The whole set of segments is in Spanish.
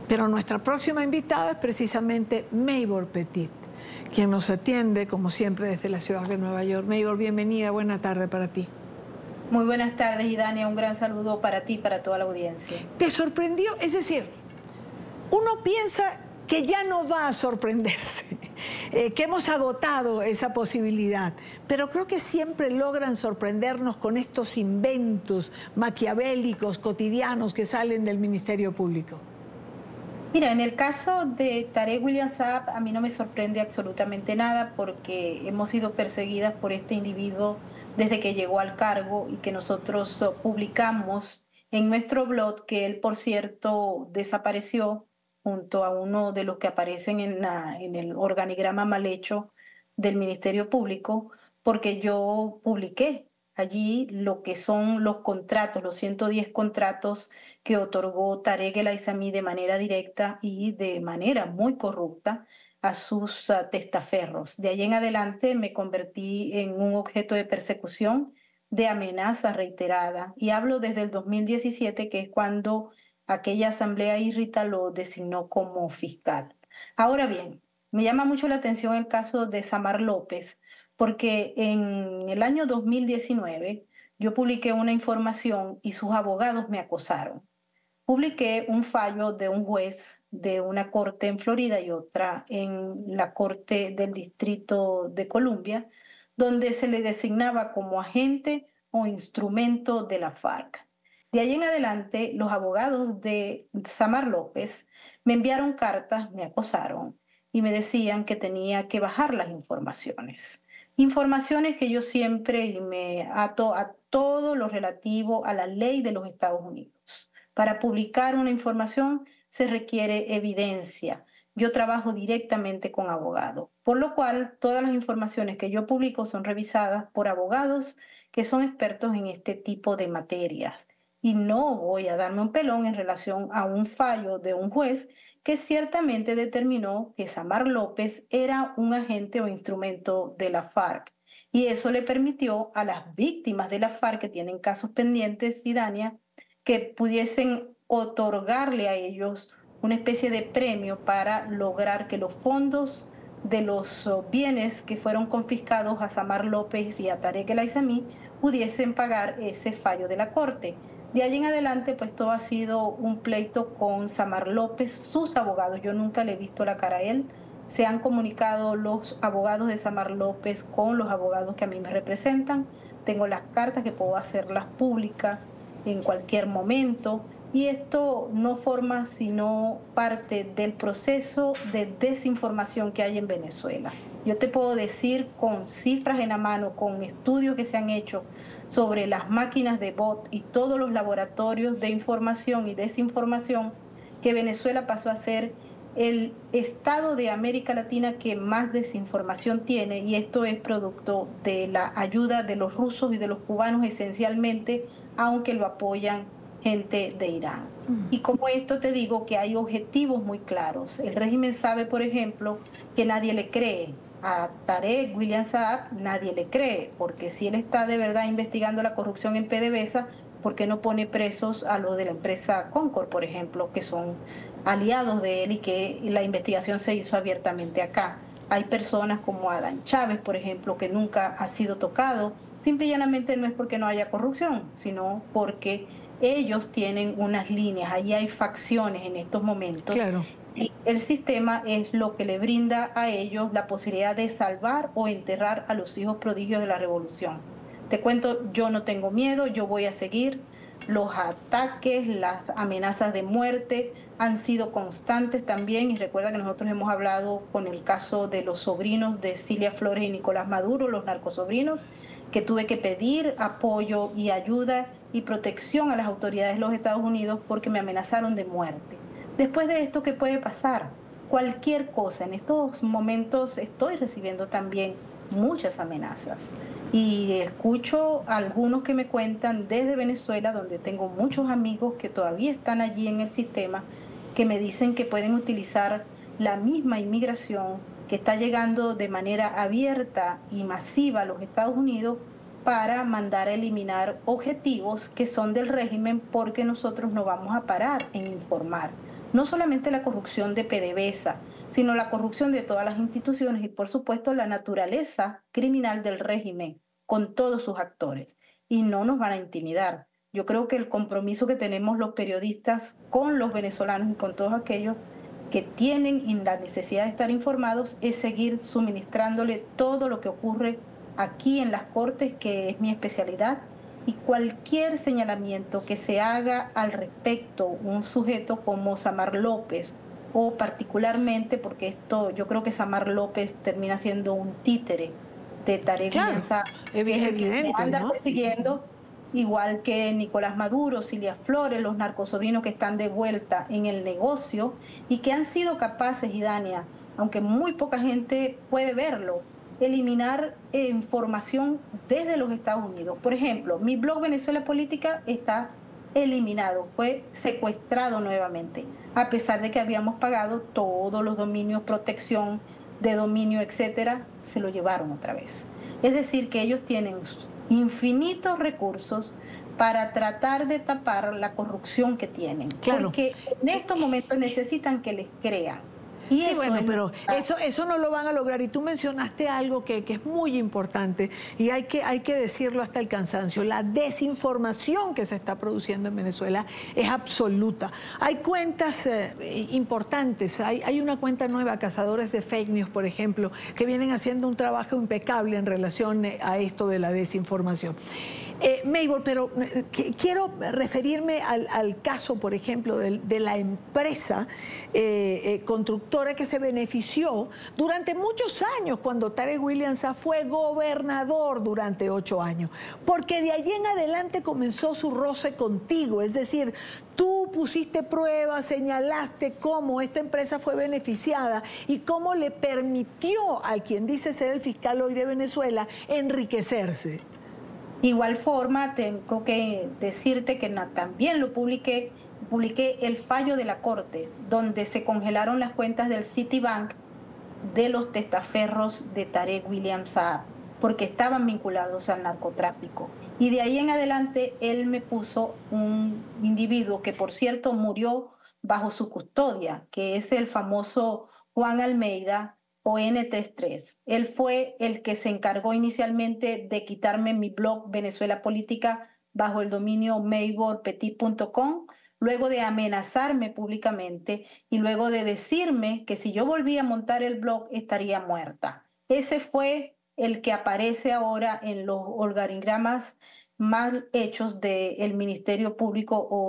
Pero nuestra próxima invitada es precisamente Maybor Petit, quien nos atiende, como siempre, desde la ciudad de Nueva York. Maybor, bienvenida, buena tarde para ti. Muy buenas tardes, Idania, un gran saludo para ti y para toda la audiencia. ¿Te sorprendió? Es decir, uno piensa que ya no va a sorprenderse, que hemos agotado esa posibilidad, pero creo que siempre logran sorprendernos con estos inventos maquiavélicos, cotidianos que salen del Ministerio Público. Mira, en el caso de Tarek William Saab, a mí no me sorprende absolutamente nada porque hemos sido perseguidas por este individuo desde que llegó al cargo y que nosotros publicamos en nuestro blog, que él, por cierto, desapareció junto a uno de los que aparecen en el organigrama mal hecho del Ministerio Público, porque yo publiqué allí lo que son los contratos, los 110 contratos que otorgó Tarek El Aissami de manera directa y de manera muy corrupta a sus testaferros. De ahí en adelante me convertí en un objeto de persecución, de amenaza reiterada, y hablo desde el 2017, que es cuando aquella asamblea írrita lo designó como fiscal. Ahora bien, me llama mucho la atención el caso de Samar López, porque en el año 2019 yo publiqué una información y sus abogados me acosaron. Publiqué un fallo de un juez de una corte en Florida y otra en la corte del Distrito de Columbia, donde se le designaba como agente o instrumento de la FARC. De ahí en adelante, los abogados de Samar López me enviaron cartas, me acosaron y me decían que tenía que bajar las informaciones. Informaciones que yo siempre y me ato a todo lo relativo a la ley de los Estados Unidos. Para publicar una información se requiere evidencia. Yo trabajo directamente con abogados, por lo cual todas las informaciones que yo publico son revisadas por abogados que son expertos en este tipo de materias. Y no voy a darme un pelón en relación a un fallo de un juez que ciertamente determinó que Samar López era un agente o instrumento de la FARC. Y eso le permitió a las víctimas de la FARC que tienen casos pendientes, Idania, que pudiesen otorgarle a ellos una especie de premio para lograr que los fondos de los bienes que fueron confiscados a Samar López y a Tarek El Aissami pudiesen pagar ese fallo de la corte. De allí en adelante, pues todo ha sido un pleito con Samar López, sus abogados. Yo nunca le he visto la cara a él. Se han comunicado los abogados de Samar López con los abogados que a mí me representan. Tengo las cartas que puedo hacerlas públicas en cualquier momento. Y esto no forma sino parte del proceso de desinformación que hay en Venezuela. Yo te puedo decir con cifras en la mano, con estudios que se han hecho sobre las máquinas de bot y todos los laboratorios de información y desinformación, que Venezuela pasó a ser el estado de América Latina que más desinformación tiene, y esto es producto de la ayuda de los rusos y de los cubanos esencialmente, aunque lo apoyan gente de Irán. Y como esto te digo que hay objetivos muy claros. El régimen sabe, por ejemplo, que nadie le cree. A Tarek William Saab nadie le cree, porque si él está de verdad investigando la corrupción en PDVSA, ¿por qué no pone presos a los de la empresa Concord, por ejemplo, que son aliados de él y que la investigación se hizo abiertamente acá? Hay personas como Adán Chávez, por ejemplo, que nunca ha sido tocado. Simple y llanamente no es porque no haya corrupción, sino porque ellos tienen unas líneas, ahí hay facciones en estos momentos. Claro. Y el sistema es lo que le brinda a ellos la posibilidad de salvar o enterrar a los hijos prodigios de la revolución. Te cuento, yo no tengo miedo, yo voy a seguir. Los ataques, las amenazas de muerte han sido constantes también, y recuerda que nosotros hemos hablado con el caso de los sobrinos de Cilia Flores y Nicolás Maduro, los narcosobrinos, que tuve que pedir apoyo y ayuda y protección a las autoridades de los Estados Unidos porque me amenazaron de muerte. Después de esto, ¿qué puede pasar? Cualquier cosa. En estos momentos estoy recibiendo también muchas amenazas y escucho a algunos que me cuentan desde Venezuela, donde tengo muchos amigos que todavía están allí en el sistema, que me dicen que pueden utilizar la misma inmigración que está llegando de manera abierta y masiva a los Estados Unidos para mandar a eliminar objetivos que son del régimen, porque nosotros no vamos a parar en informar. no solamente la corrupción de PDVSA, sino la corrupción de todas las instituciones y, por supuesto, la naturaleza criminal del régimen con todos sus actores. Y no nos van a intimidar. Yo creo que el compromiso que tenemos los periodistas con los venezolanos y con todos aquellos que tienen la necesidad de estar informados es seguir suministrándole todo lo que ocurre aquí en las Cortes, que es mi especialidad, y cualquier señalamiento que se haga al respecto, un sujeto como Samar López, o particularmente, porque esto yo creo que Samar López termina siendo un títere de Tarek William Saab, que es evidente, que anda ¿no? persiguiendo, igual que Nicolás Maduro, Cilia Flores, los narcosobrinos que están de vuelta en el negocio y que han sido capaces, Idania, aunque muy poca gente puede verlo, eliminar información desde los Estados Unidos. Por ejemplo, mi blog Venezuela Política está eliminado, fue secuestrado nuevamente, a pesar de que habíamos pagado todos los dominios, protección de dominio, etcétera, se lo llevaron otra vez. Es decir, que ellos tienen infinitos recursos para tratar de tapar la corrupción que tienen. Claro. Porque en estos momentos necesitan que les crean. Y sí, eso bueno, pero es eso no lo van a lograr. Y tú mencionaste algo que es muy importante y hay que decirlo hasta el cansancio. La desinformación que se está produciendo en Venezuela es absoluta. Hay cuentas importantes. Hay una cuenta nueva, Cazadores de Fake News, por ejemplo, que vienen haciendo un trabajo impecable en relación a esto de la desinformación. Maybor, pero quiero referirme al caso, por ejemplo, de la empresa constructora que se benefició durante muchos años cuando Tarek William Saab fue gobernador durante 8 años, porque de allí en adelante comenzó su roce contigo, es decir, tú pusiste pruebas, señalaste cómo esta empresa fue beneficiada y cómo le permitió al quien dice ser el fiscal hoy de Venezuela enriquecerse. Igual forma, tengo que decirte que también lo publiqué el fallo de la Corte, donde se congelaron las cuentas del Citibank de los testaferros de Tarek William Saab, porque estaban vinculados al narcotráfico. Y de ahí en adelante él me puso un individuo que, por cierto, murió bajo su custodia, que es el famoso Juan Almeida, o N33. Él fue el que se encargó inicialmente de quitarme mi blog Venezuela Política bajo el dominio mayborpetit.com, luego de amenazarme públicamente y luego de decirme que si yo volvía a montar el blog estaría muerta. Ese fue el que aparece ahora en los organigramas mal hechos del Ministerio Público o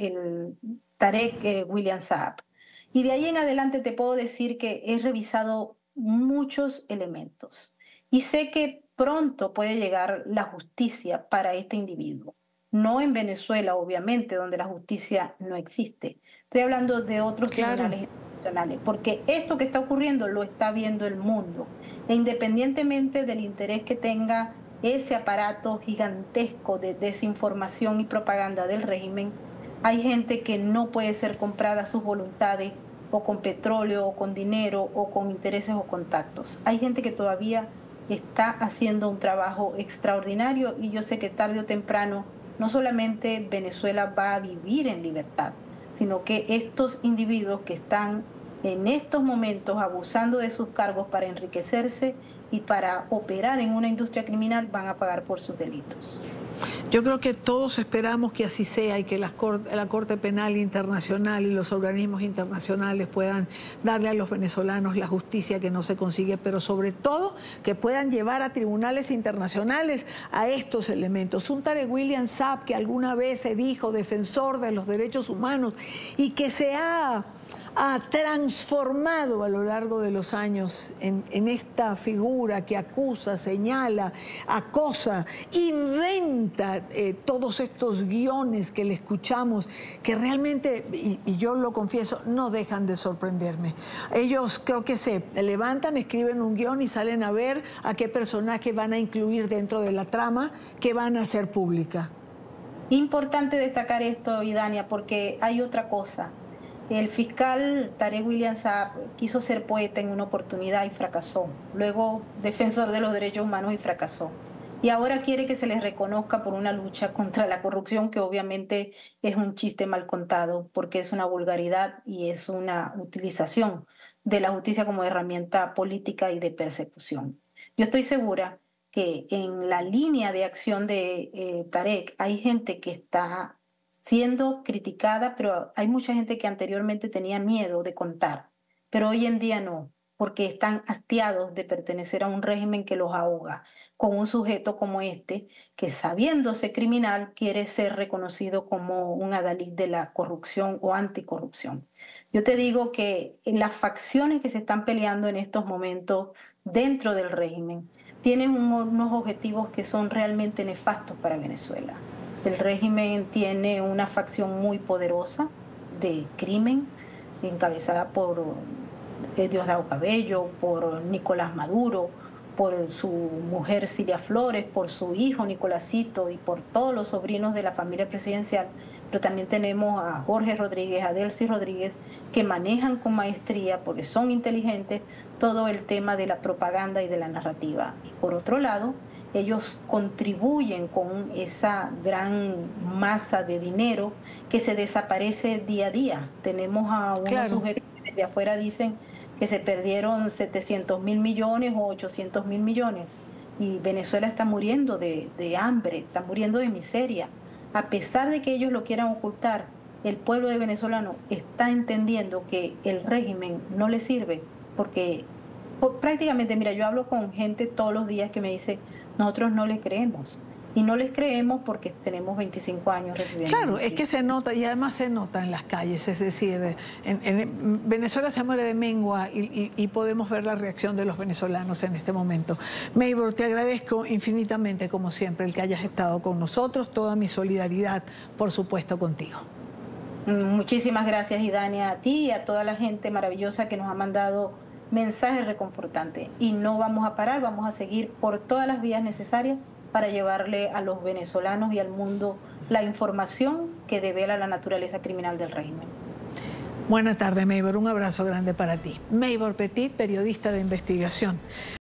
de Tarek William Saab. Y de ahí en adelante te puedo decir que he revisado muchos elementos y sé que pronto puede llegar la justicia para este individuo. No en Venezuela, obviamente, donde la justicia no existe. Estoy hablando de otros tribunales internacionales, porque esto que está ocurriendo lo está viendo el mundo. E independientemente del interés que tenga ese aparato gigantesco de desinformación y propaganda del régimen, hay gente que no puede ser comprada a sus voluntades o con petróleo o con dinero o con intereses o contactos. Hay gente que todavía está haciendo un trabajo extraordinario y yo sé que tarde o temprano no solamente Venezuela va a vivir en libertad, sino que estos individuos que están en estos momentos abusando de sus cargos para enriquecerse y para operar en una industria criminal van a pagar por sus delitos. Yo creo que todos esperamos que así sea y que la Corte Penal Internacional y los organismos internacionales puedan darle a los venezolanos la justicia que no se consigue, pero sobre todo que puedan llevar a tribunales internacionales a estos elementos. Un Tarek William Saab que alguna vez se dijo defensor de los derechos humanos y que se ha transformado a lo largo de los años en esta figura que acusa, señala, acosa, inventa todos estos guiones que le escuchamos, que realmente, y yo lo confieso, no dejan de sorprenderme. Ellos creo que se levantan, escriben un guión y salen a ver a qué personaje van a incluir dentro de la trama que van a hacer pública. Importante destacar esto, Idania, porque hay otra cosa. El fiscal Tarek William Saab quiso ser poeta en una oportunidad y fracasó. Luego defensor de los derechos humanos y fracasó. y ahora quiere que se les reconozca por una lucha contra la corrupción, que obviamente es un chiste mal contado, porque es una vulgaridad y es una utilización de la justicia como herramienta política y de persecución. Yo estoy segura que en la línea de acción de Tarek hay gente que está siendo criticada, pero hay mucha gente que anteriormente tenía miedo de contar, pero hoy en día no, porque están hastiados de pertenecer a un régimen que los ahoga, con un sujeto como este, que sabiéndose criminal quiere ser reconocido como un adalid de la corrupción o anticorrupción. Yo te digo que las facciones que se están peleando en estos momentos dentro del régimen tienen unos objetivos que son realmente nefastos para Venezuela. El régimen tiene una facción muy poderosa de crimen, encabezada por Diosdado Cabello, por Nicolás Maduro, por su mujer Cilia Flores, por su hijo Nicolásito y por todos los sobrinos de la familia presidencial. Pero también tenemos a Jorge Rodríguez, a Delcy Rodríguez, que manejan con maestría, porque son inteligentes, todo el tema de la propaganda y de la narrativa. Y por otro lado, ellos contribuyen con esa gran masa de dinero que se desaparece día a día. Tenemos a unos sujetos que desde afuera dicen que se perdieron 700.000 millones o 800.000 millones. Y Venezuela está muriendo de hambre, está muriendo de miseria. A pesar de que ellos lo quieran ocultar, el pueblo de venezolano está entendiendo que el régimen no le sirve, porque prácticamente, mira, yo hablo con gente todos los días que me dice, nosotros no les creemos. Y no les creemos porque tenemos 25 años recibiendo. Claro, es que se nota, y además se nota en las calles, es decir, en Venezuela se muere de mengua y podemos ver la reacción de los venezolanos en este momento. Maybor, te agradezco infinitamente, como siempre, el que hayas estado con nosotros, toda mi solidaridad, por supuesto, contigo. Muchísimas gracias, Idania, a ti y a toda la gente maravillosa que nos ha mandado mensajes reconfortantes. Y no vamos a parar, vamos a seguir por todas las vías necesarias para llevarle a los venezolanos y al mundo la información que devela la naturaleza criminal del régimen. Buenas tardes, Maybor. Un abrazo grande para ti. Maybor Petit, periodista de investigación.